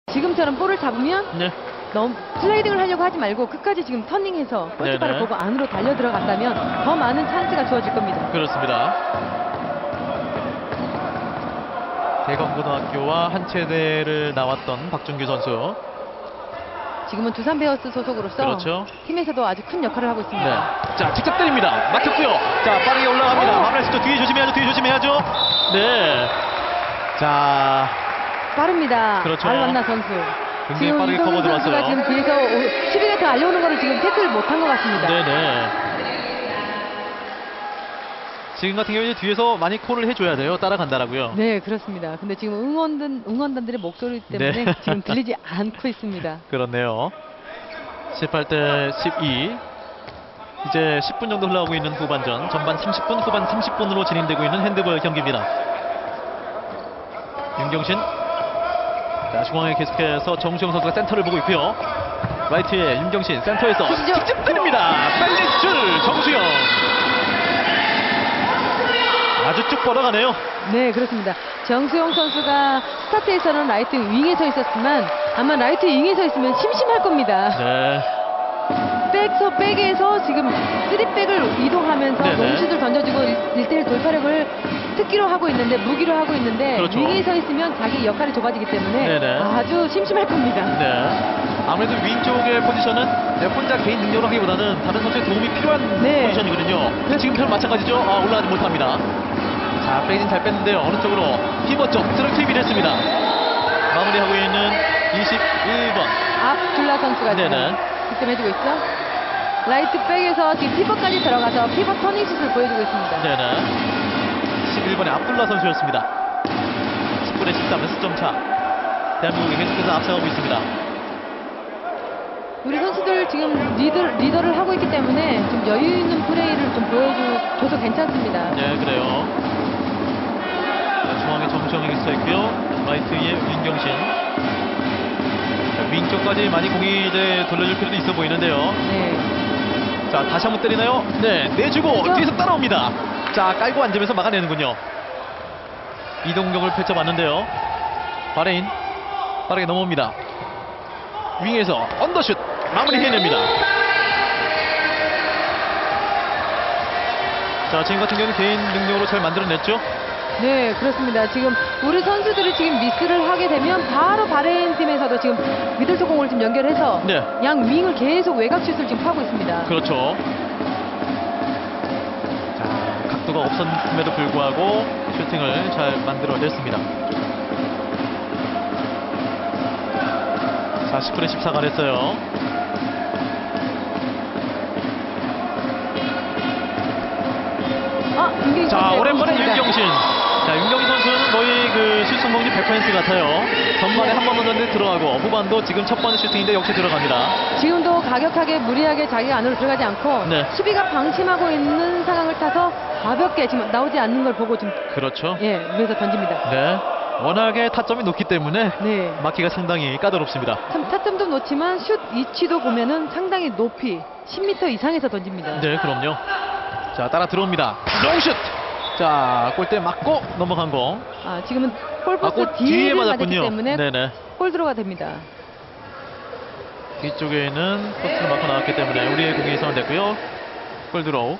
지금처럼 볼을 잡으면 네. 너무 슬라이딩을 하려고 하지 말고 끝까지 지금 터닝해서 골키퍼를 네네. 보고 안으로 달려 들어간다면 더 많은 찬스가 주어질 겁니다. 그렇습니다. 대검고등학교와 한체대를 나왔던 박준규 선수. 지금은 두산 베어스 소속으로서 그렇죠. 팀에서도 아주 큰 역할을 하고 있습니다. 네. 자, 직접 때립니다. 막혔고요. 자, 빠르게 올라갑니다. 마무리할 수 있죠. 뒤에 조심해야죠. 뒤에 조심해야죠. 네. 자, 빠릅니다. 그렇죠. 알완나 선수. 굉장히 지금 빠르게 커버 이동준 선수가 들어왔어요. 지금 뒤에서 수비가 더 알려오는 거를 지금 태클을 못한 것 같습니다. 네네. 지금 같은 경우에 뒤에서 많이 콜을 해줘야 돼요. 따라간다라고요. 네, 그렇습니다. 근데 지금 응원단들의 목소리 때문에 네. 지금 들리지 않고 있습니다. 그렇네요. 18대 12. 이제 10분 정도 흘러가고 있는 후반전. 전반 30분, 후반 30분으로 진행되고 있는 핸드볼 경기입니다. 윤경신. 자, 중앙에 계속해서 정수영 선수가 센터를 보고 있고요. 라이트에 윤경신 센터에서 보시죠. 직접 때립니다. 빨리 줄 정수영. 아주 쭉 뻗어가네요. 네, 그렇습니다. 정수영 선수가 스타트에서는 라이트 윙에 서 있었지만 아마 라이트 윙에 서 있으면 심심할 겁니다. 네. 백에서 지금 3백을 이동하면서 네네. 롱슛을 던져주고 1대1 돌파력을 특기로 하고 있는데, 무기로 하고 있는데 그렇죠. 윙에 서 있으면 자기 역할이 좁아지기 때문에 네네. 아주 심심할 겁니다. 네. 아무래도 윙 쪽의 포지션은 혼자 개인 능력으로 하기보다는 다른 선수의 도움이 필요한 네. 포지션이거든요. 지금처럼 마찬가지죠. 올라가지 못합니다. 자, 페이진 잘 뺐는데요. 어느 쪽으로? 피벗 쪽 트랙 했습니다. 마무리하고 있는 21번. 압둘라 선수가 지금 네네. 득점해주고 있죠. 라이트 백에서 지금 피벗까지 들어가서 피벗 터닝슛을 보여주고 있습니다. 네네. 11번의 압둘라 선수였습니다. 19대 13, 6점 차. 대한민국이 계속해서 앞서가고 있습니다. 우리 선수들 지금 리더를 하고 있기 때문에 좀 여유 있는 플레이를 좀 보여줘서 괜찮습니다. 네, 그래요. 자, 중앙에 정수영이 있어있고요. 라이트에 윤경신. 자, 윙 쪽까지 많이 공이 이제 돌려줄 필요도 있어 보이는데요. 네. 자, 다시 한번 때리나요? 네, 내주고 그렇죠? 뒤에서 따라옵니다. 자, 깔고 앉으면서 막아내는군요. 이동경을 펼쳐봤는데요. 바레인 빠르게 넘어옵니다. 윙에서 언더슛 마무리 해냅니다. 자, 지금 같은 경우는 개인 능력으로 잘 만들어냈죠. 네, 그렇습니다. 지금 우리 선수들이 지금 미스를 하게 되면 바로 바레인 팀에서도 지금 미들 속공을 좀 연결해서 네. 양 윙을 계속 외곽슛을 지금 파고 있습니다. 그렇죠. 자, 각도가 없었음에도 불구하고 슈팅을 잘 만들어냈습니다. 자, 19대 14가 됐어요. 윤경신 자, 선수의 오랜만에 공입니다. 윤경신. 자, 윤경신 선수는 거의 그 슛 성공률 100% 같아요. 전반에 네. 한 번 넣었는데 들어가고 후반도 지금 첫 번째 슈팅인데 역시 들어갑니다. 지금도 가격하게 무리하게 자기가 안으로 들어가지 않고 네. 수비가 방심하고 있는 상황을 타서 가볍게 지금 나오지 않는 걸 보고 좀 그렇죠. 위에서 던집니다. 네. 워낙에 타점이 높기 때문에 네. 막기가 상당히 까다롭습니다. 참 타점도 놓지만 슛 위치도 보면은 상당히 높이 10m 이상에서 던집니다. 네, 그럼요. 자, 따라 들어옵니다. 롱슛! 자, 골대 맞고 넘어간 거. 지금은 골포스트 맞고 뒤에 뒤에 맞았기 맞았군요. 때문에 네네. 골 들어가 됩니다. 뒤쪽에는 포스트를 맞고 나왔기 때문에 우리의 공이 선언됐고요. 골 들어오.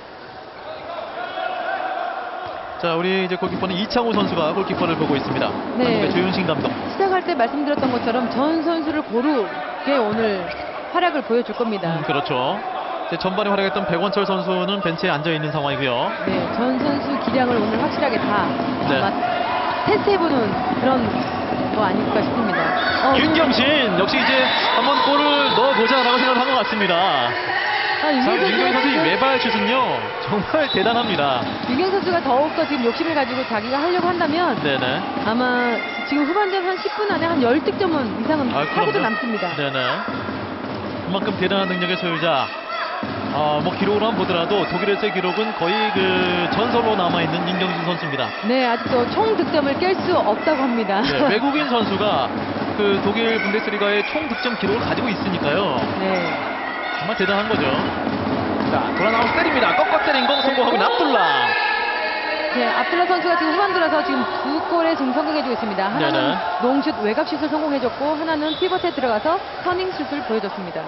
자, 우리 이제 골키퍼는 이창호 선수가 골키퍼를 보고 있습니다. 네. 한국의 조윤신 감독. 시작할 때 말씀드렸던 것처럼 전 선수를 고르게 오늘 활약을 보여줄 겁니다. 그렇죠. 이제 전반에 활약했던 백원철 선수는 벤치에 앉아 있는 상황이고요. 네, 전 선수 기량을 오늘 확실하게 다 네. 아마 테스트해보는 그런 거 아닐까 싶습니다. 윤경신 역시 이제 한번 골을 넣어보자라고 생각을 한 것 같습니다. 윤경신 선수 이 외발 슛은요 정말 대단합니다. 윤경 선수가 더욱더 지금 욕심을 가지고 자기가 하려고 한다면 네네. 아마 지금 후반전 한 10분 안에 한 10득점은 이상은 하고도 그럼요. 남습니다. 네네. 그만큼 대단한 능력의 소유자. 뭐 기록으로 한번 보더라도 독일에서의 기록은 거의 그 전설로 남아있는 윤경신 선수입니다. 네, 아직도 총 득점을 깰 수 없다고 합니다. 네, 외국인 선수가 그 독일 분데스리가의 총 득점 기록을 가지고 있으니까요. 네. 정말 대단한 거죠. 자, 돌아 나와서 때립니다. 꺾어 때린 거 성공하고 압둘라. 네, 압둘라 선수가 지금 후반 들어서 지금 2골에 지금 성공해주고 있습니다. 하나는 네네. 롱슛 외곽슛을 성공해줬고 하나는 피벗에 들어가서 터닝슛을 보여줬습니다.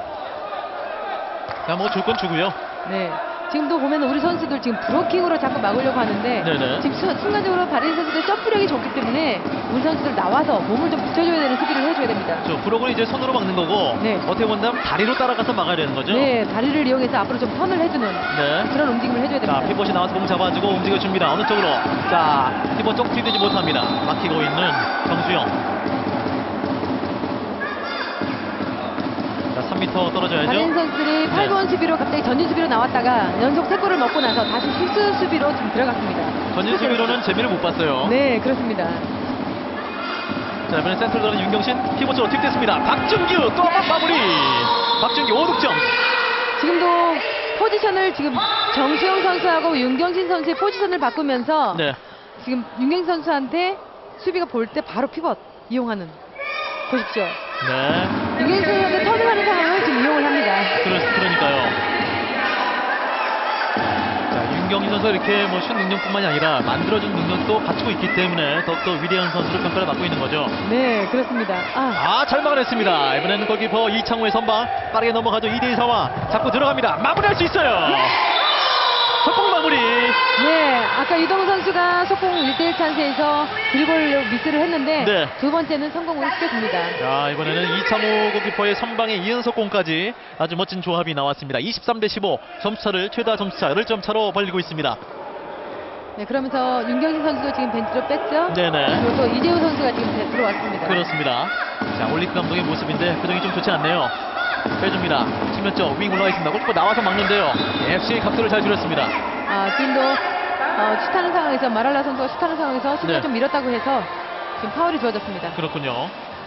자, 뭐 줄 건 주고요. 네. 지금도 보면 우리 선수들 지금 브로킹으로 자꾸 막으려고 하는데 네네. 지금 순간적으로 바레인 선수들 점프력이 좋기 때문에 우리 선수들 나와서 몸을 좀 붙여줘야 되는 수비를 해줘야 됩니다. 저 브로그는 이제 손으로 막는 거고 네. 어떻게 본다면 다리로 따라가서 막아야 되는 거죠. 네, 다리를 이용해서 앞으로 좀 턴을 해주는 네. 그런 움직임을 해줘야 됩니다. 자, 피벗이 나와서 공 잡아주고 움직여줍니다. 어느 쪽으로? 자, 피벗 쪽 뛰지 못합니다. 막히고 있는 정수영. 자, 3m 떨어져야죠. 바레인 선수들이 8번 수비로 갑자기 전진 수비로 나왔다가 연속 3골을 먹고 나서 다시 실수 수비로 좀 들어갔습니다. 전진 수비로는 재미를 못 봤어요. 네, 그렇습니다. 자, 이번엔 센터로 가는 윤경신 피벗 쪽으로 튀겼습니다. 박준규 또 한 번 마무리. 박준규 5득점. 지금도 포지션을 지금 정수영 선수하고 윤경신 선수의 포지션을 바꾸면서 네. 지금 윤경신 선수한테 수비가 볼 때 바로 피벗 이용하는 보십시오. 네. 윤경신 선수한테 턴을 하는 상황을 지금 이용을 합니다. 그러니까요. 자, 윤경신 선수가 이렇게 뭐 슛 능력뿐만이 아니라 만들어준 능력도 갖추고 있기 때문에 더욱더 위대한 선수로 평가를 받고 있는 거죠. 네, 그렇습니다. 잘 막아냈습니다. 이번에는 골키퍼 이창호의 선방 빠르게 넘어가죠. 2대2 상황 잡고 들어갑니다. 마무리할 수 있어요. 속공 마무리. 네, 아까 이동우 선수가 속공 1대1 찬스에서 드리블 미스를 했는데 네. 두 번째는 성공으로 시켜줍니다. 자, 이번에는 이창호 골키퍼의 선방에 이연속공까지 아주 멋진 조합이 나왔습니다. 23대 15 점수차를 최다 점수차 10점 차로 벌리고 있습니다. 네, 그러면서 윤경신 선수도 지금 벤치로 뺐죠. 네네. 그리고 또 이재우 선수가 지금 들어왔습니다. 그렇습니다. 자, 올리프 감독의 모습인데 표정이 좀 좋지 않네요. 빼줍니다. 측면 쪽 윙 올라와 있습니다. 골키퍼 나와서 막는데요. FC 각도를 잘 줄였습니다. 지금도 슛하는 상황에서 마랄라 선수가 슛하는 상황에서 수비가 네. 좀 밀었다고 해서 지금 파울이 주어졌습니다. 그렇군요.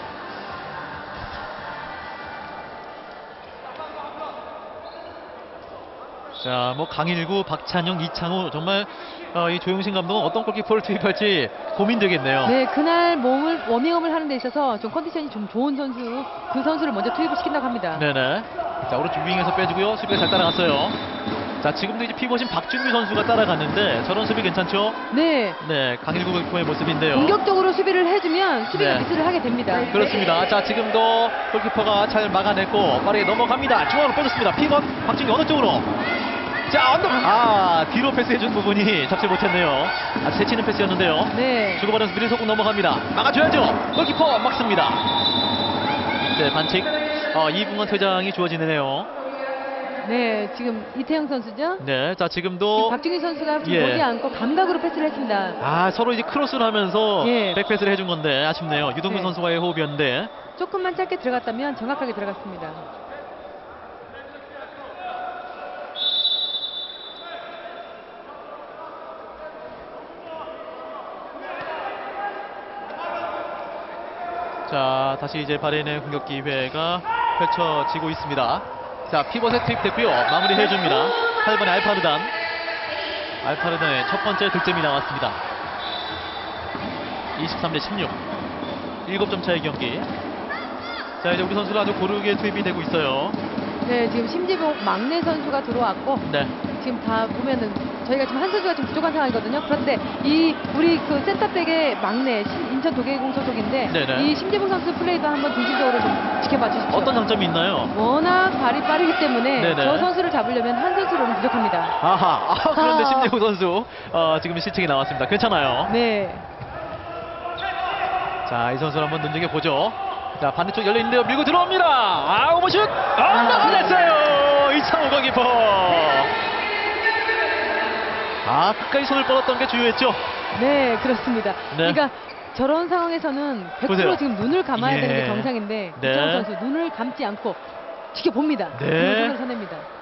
자, 뭐 강일구, 박찬영, 이창호 정말 이 조용신 감독은 어떤 골키퍼를 투입할지 고민되겠네요. 네, 그날 몸을 워밍업을 하는 데 있어서 좀 컨디션이 좀 좋은 선수, 그 선수를 먼저 투입을 시킨다고 합니다. 네네. 자, 오른쪽 윙에서 빼주고요. 수비가 잘 따라갔어요. 자, 지금도 이제 피벗인 박준규 선수가 따라갔는데 저런 수비 괜찮죠? 네, 네, 강일구 골키퍼의 모습인데요. 공격적으로 수비를 해주면 수비가 네. 미스를 하게 됩니다. 그렇습니다. 자, 지금도 골키퍼가 잘 막아냈고 빠르게 넘어갑니다. 중앙으로 빼줬습니다. 피벗 박준규 어느 쪽으로? 자, 언더. 뒤로 패스해준 부분이 잡지 못했네요. 아주 새치는 패스였는데요. 네, 주고받은 수비를 속공 넘어갑니다. 막아줘야죠. 골키퍼 막습니다. 이때 반칙. 2분간 퇴장이 주어지네요. 네, 지금 이태영 선수죠. 네, 자 지금도 박준희 선수가 좀 예. 보지 않고 감각으로 패스를 했습니다. 서로 이제 크로스를 하면서 예. 백패스를 해준 건데 아쉽네요. 유동근 네. 선수와의 호흡이었는데. 조금만 짧게 들어갔다면 정확하게 들어갔습니다. 자, 다시 이제 바레인의 공격 기회가 펼쳐지고 있습니다. 자, 피벗에 투입됐고요. 마무리해줍니다. 8번의 알파르단. 알파르단의 첫 번째 득점이 나왔습니다. 23대 16. 7점 차의 경기. 자, 이제 우리 선수가 아주 고르게 투입이 되고 있어요. 네, 지금 심지봉 막내 선수가 들어왔고 네. 지금 다 보면은 저희가 지금 한 선수가 좀 부족한 상황이거든요. 그런데 우리 그 센터백의 막내 인천 도계공 소속인데 네네. 이 심지봉 선수 플레이도 한번 중심적으로 좀 지켜봐 주십시오. 어떤 장점이 있나요? 워낙 발이 빠르기 때문에 네네. 저 선수를 잡으려면 한 선수로는 부족합니다. 그런데 심재호 선수 지금 실책이 나왔습니다. 괜찮아요. 네. 자, 이 선수를 한번 눈여겨보죠. 자, 반대쪽 열려있는데요. 밀고 들어옵니다. 오버슛! 나가냈어요! 이창호 골키퍼. 끝까지 손을 뻗었던 게 주요했죠. 네, 그렇습니다. 네. 그러니까 저런 상황에서는 100% 보세요. 지금 눈을 감아야 예. 되는 게 정상인데 네. 이창호 선수 눈을 감지 않고 지켜봅니다. 네. 그리고 손을 서냅니다.